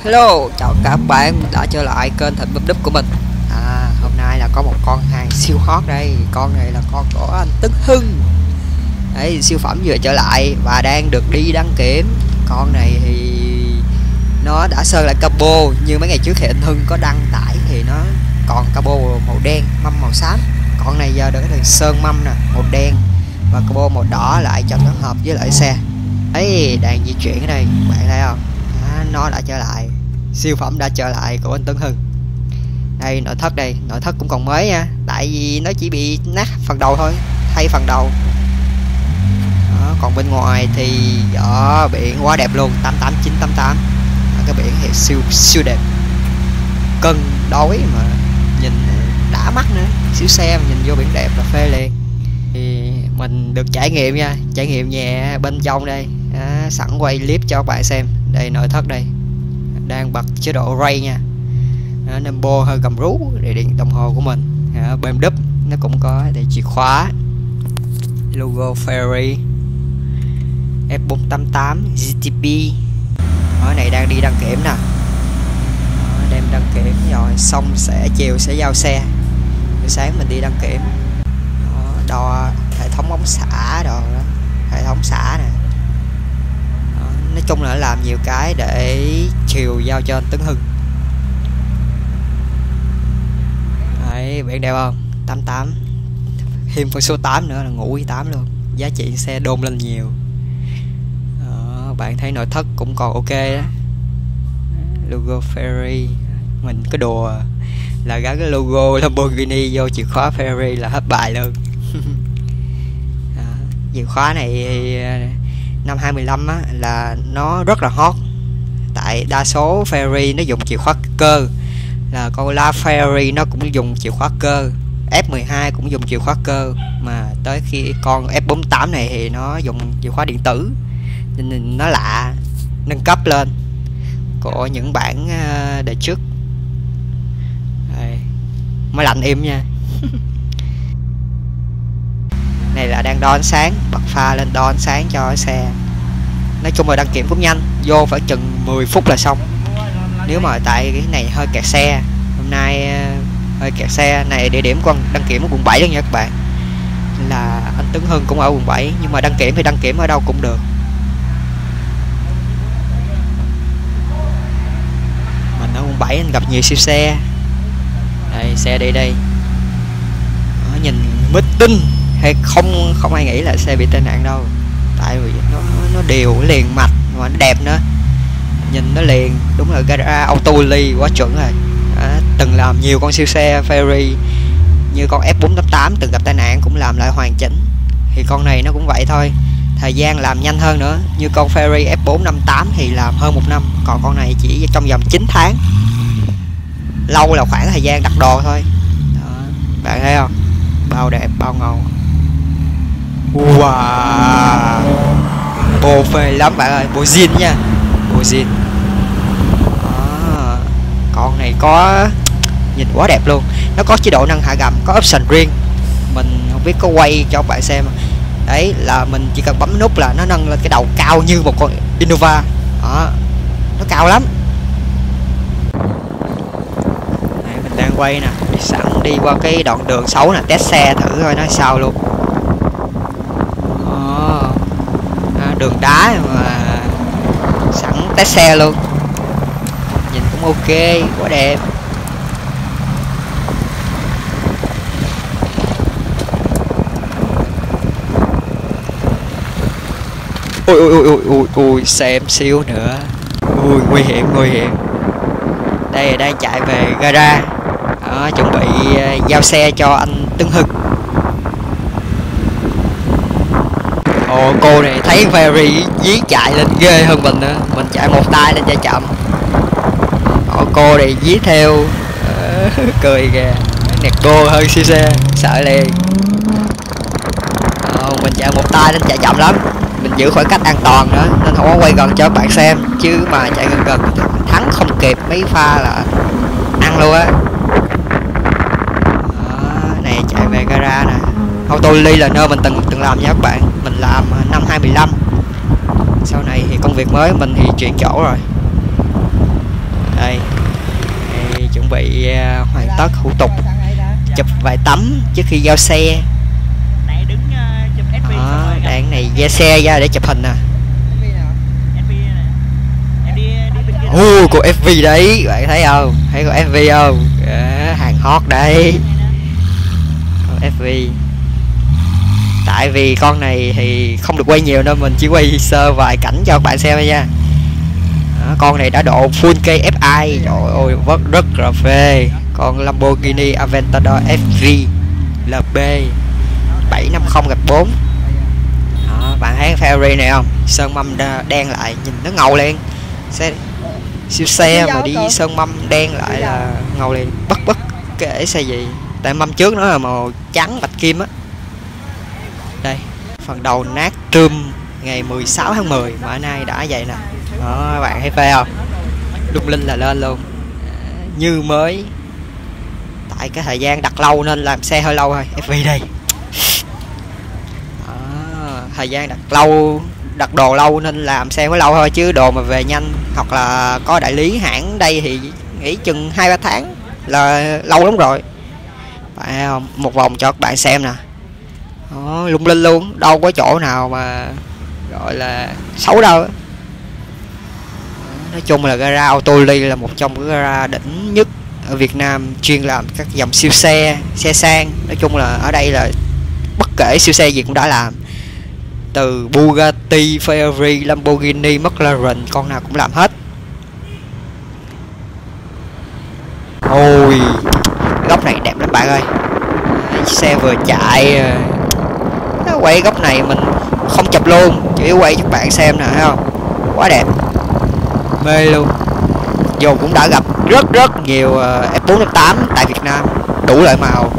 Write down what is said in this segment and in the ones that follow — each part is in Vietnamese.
Hello, chào các bạn đã trở lại kênh Thịnh Búp Đúp của mình. Hôm nay là có một con hàng siêu hot đây. Con này là con của anh Tấn Hưng. Đấy, siêu phẩm vừa trở lại và đang được đi đăng kiểm. Con này thì nó đã sơn lại capo, như mấy ngày trước thì anh Hưng có đăng tải thì nó còn capo màu đen, mâm màu xám. Con này giờ được cái sơn mâm nè, màu đen và capo màu đỏ lại cho nó hợp với lại xe. Đấy, đang di chuyển ở đây, bạn thấy không? Nó đã trở lại, siêu phẩm đã trở lại của anh Tấn Hưng. Đây nội thất, đây nội thất cũng còn mới nha, tại vì nó chỉ bị nát phần đầu thôi, thay phần đầu đó, còn bên ngoài thì biển quá đẹp luôn, 88988. Cái biển thì siêu đẹp, cân đối mà nhìn đã mắt nữa, xíu xe mà nhìn vô biển đẹp là phê liền. Thì mình được trải nghiệm nha, trải nghiệm nhẹ bên trong đây. Sẵn quay clip cho các bạn xem. Đây nội thất đây, đang bật chế độ ray nha. Number hơi gầm rú để điện đồng hồ của mình. Bên đúp nó cũng có để chìa khóa, logo Ferrari, F488 GTP. Ở này đang đi đăng kiểm nè, đem đăng kiểm rồi xong chiều sẽ giao xe. Buổi sáng mình đi đăng kiểm, đo hệ thống ống xả đồ đó, hệ thống xả nè. Nói chung là làm nhiều cái để chiều giao cho anh Tấn Hưng. Đấy, bạn đẹp không? 88, thêm con số 8 nữa là ngủ với 8 luôn, giá trị xe đôn lên nhiều. Bạn thấy nội thất cũng còn ok đó, logo Ferrari. Mình có đùa là gắn cái logo Lamborghini vô chìa khóa Ferrari là hết bài luôn. Chìa khóa này năm 2015 á, là nó rất là hot, tại đa số Ferrari nó dùng chìa khóa cơ, là con La Ferrari nó cũng dùng chìa khóa cơ, F12 cũng dùng chìa khóa cơ, mà tới khi con F48 này thì nó dùng chìa khóa điện tử, nên nó lạ, nâng cấp lên của những bản đời trước. Đây, máy lạnh im nha. Này là đang đo ánh sáng, bật pha lên đo ánh sáng cho xe. Nói chung là đăng kiểm cũng nhanh, vô phải chừng 10 phút là xong. Nếu mà tại cái này hơi kẹt xe, hôm nay hơi kẹt xe này, địa điểm con đăng kiểm ở quận 7 đó nha các bạn. Là anh Tấn Hưng cũng ở quận 7, nhưng mà đăng kiểm thì đăng kiểm ở đâu cũng được. Mình ở quận 7 anh gặp nhiều siêu xe. Đây, xe đi đây. Đó, nhìn mít tinh hay không ai nghĩ là xe bị tai nạn đâu, tại vì nó đều liền mạch mà nó đẹp nữa, nhìn nó liền, đúng là gara auto ly quá chuẩn rồi. Từng làm nhiều con siêu xe Ferrari như con F488 từng gặp tai nạn cũng làm lại hoàn chỉnh, thì con này nó cũng vậy thôi, thời gian làm nhanh hơn nữa. Như con Ferrari F458 thì làm hơn 1 năm, còn con này chỉ trong vòng 9 tháng, lâu là khoảng thời gian đặt đồ thôi. Đó, bạn thấy không, bao đẹp bao ngầu. Wow, bồ phê lắm bạn ơi, bồ zin nha, bồ zin. Con này có nhìn quá đẹp luôn, nó có chế độ nâng hạ gầm, có option riêng, mình không biết có quay cho bạn xem. Đấy là mình chỉ cần bấm nút là nó nâng lên cái đầu cao như một con Innova đó, nó cao lắm. Đấy, mình đang quay nè, sẵn đi qua cái đoạn đường xấu nè, test xe thử coi nó sao luôn. Đường đá mà sẵn test xe luôn, nhìn cũng ok, quá đẹp. Ui xem siêu nữa, ui nguy hiểm. Đây đang chạy về gara đó, chuẩn bị giao xe cho anh Tấn Hưng. Cô này thấy Ferrari dí chạy lên ghê hơn mình nữa, mình chạy một tay lên chạy chậm. Cô này dí theo, cười kìa, nẹt cô hơn siêu xe, sợ liền. Mình chạy một tay lên chạy chậm lắm, mình giữ khoảng cách an toàn nữa nên không có quay gần cho các bạn xem, chứ mà chạy gần thắng không kịp, mấy pha là ăn luôn á. Này chạy về gara nè, auto ly là nơi mình từng làm nha các bạn, mình làm năm 2015. Sau này thì công việc mới mình thì chuyển chỗ rồi. bị hoàn tất thủ tục chụp vài tấm trước khi giao xe. Đó, đang này ra xe ra để chụp hình nè. Cô FV đấy, bạn thấy không? Thấy con FV không? Hàng hot đấy. Con FV. Tại vì con này thì không được quay nhiều nên mình chỉ quay sơ vài cảnh cho các bạn xem thôi nha. Đó, con này đã độ full KFI, trời ơi rất là phê. Con Lamborghini Aventador FV LB 750-4. Đó, bạn thấy Ferrari này không? Sơn mâm đen lại nhìn nó ngầu liền. Siêu xe mà đi sơn mâm đen lại là ngầu liền, bất kể xe gì. Tại mâm trước nó là màu trắng bạch kim á. Đây, phần đầu nát trùm ngày 16 tháng 10 mà hôm nay đã vậy nè. Đó, các bạn thấy phê không? Lung linh là lên luôn, như mới. Tại cái thời gian đặt lâu nên làm xe hơi lâu thôi. FV đây. Đó, thời gian đặt lâu, đặt đồ lâu nên làm xe mới lâu thôi, chứ đồ mà về nhanh hoặc là có đại lý hãng đây thì nghĩ chừng 2-3 tháng là lâu lắm rồi. Phải không? Một vòng cho các bạn xem nè. Đó, lung linh luôn, đâu có chỗ nào mà gọi là xấu đâu. Nói chung là gara Autoly là một trong những gara đỉnh nhất ở Việt Nam, chuyên làm các dòng siêu xe, xe sang. Nói chung là ở đây là bất kể siêu xe gì cũng đã làm, từ Bugatti, Ferrari, Lamborghini, McLaren, con nào cũng làm hết. Ôi, góc này đẹp lắm bạn ơi. Xe vừa chạy, quay góc này mình không chụp luôn, chỉ quay cho các bạn xem nè, thấy không? Quá đẹp, mê luôn. Dù cũng đã gặp rất nhiều F4 F8 tại Việt Nam, đủ loại màu.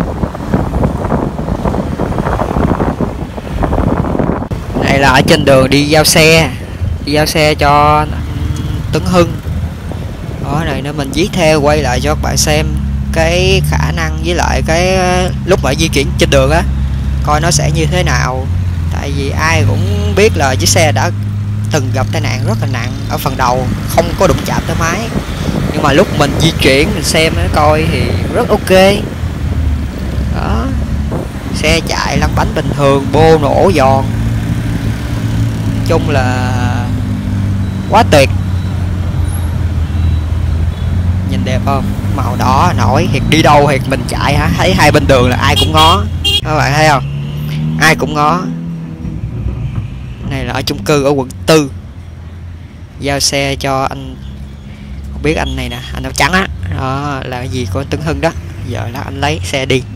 Này là ở trên đường đi giao xe cho Tuấn Hưng. Đó này nữa, mình viết theo quay lại cho các bạn xem cái khả năng với lại cái lúc mà di chuyển trên đường á, coi nó sẽ như thế nào. Tại vì ai cũng biết là chiếc xe đã từng gặp tai nạn rất là nặng ở phần đầu, không có đụng chạm tới máy. Nhưng mà lúc mình di chuyển mình xem nó coi thì rất ok. Đó, xe chạy lăn bánh bình thường, bô nổ giòn, nói chung là quá tuyệt. Nhìn đẹp không? Màu đỏ nổi thiệt, đi đâu thiệt mình chạy hả, thấy hai bên đường là ai cũng ngó. Các bạn thấy không? Ai cũng ngó. Này là ở chung cư ở quận 4, giao xe cho anh, không biết anh này nè, anh áo trắng á, đó là cái gì của Tuấn Hưng đó. Giờ là anh lấy xe đi.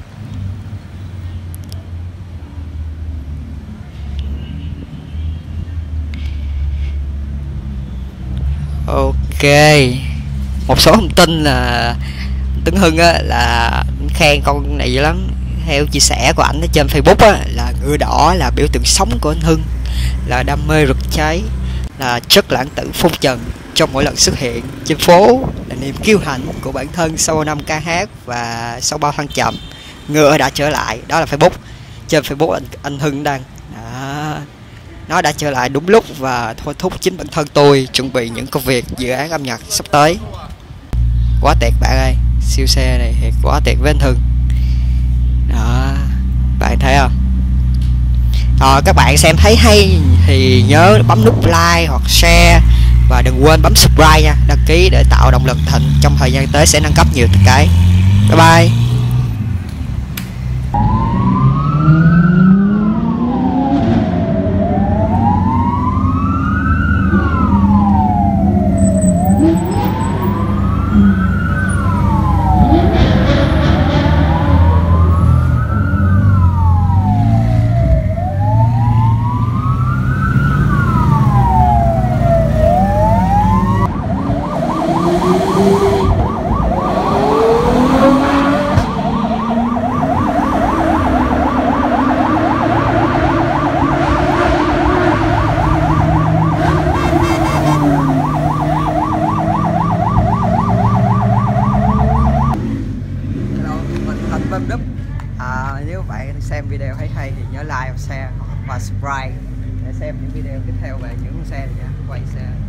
Ok, một số thông tin là Tuấn Hưng á là khen con này dữ lắm. Theo chia sẻ của ảnh ở trên Facebook á, là ngựa đỏ là biểu tượng sống của anh Hưng, là đam mê rực cháy, là chất lãng tử phong trần trong mỗi lần xuất hiện trên phố, là niềm kiêu hãnh của bản thân sau 5 ca hát và sau bao thăng trầm. Ngựa đã trở lại, đó là Facebook. Trên Facebook anh Hưng đăng đó, nó đã trở lại đúng lúc và thôi thúc chính bản thân tôi chuẩn bị những công việc dự án âm nhạc sắp tới. Quá tuyệt bạn ơi, siêu xe này thiệt quá tuyệt với anh Hưng đó, bạn thấy không? Các bạn xem thấy hay thì nhớ bấm nút like hoặc share, và đừng quên bấm subscribe nha, đăng ký để tạo động lực Thịnh trong thời gian tới sẽ nâng cấp nhiều cái. Bye bye. Nếu bạn xem video thấy hay thì nhớ like, share và subscribe để xem những video tiếp theo về những xe này nha, quay xe.